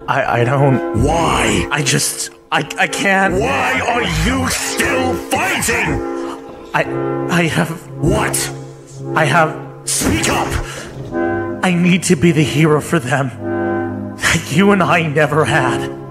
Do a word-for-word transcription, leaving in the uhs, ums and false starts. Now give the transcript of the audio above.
I, I don't... Why? I just... I, I can't... Why are you still fighting? I... I have... What? I have... Speak up! I need to be the hero for them that you and I never had.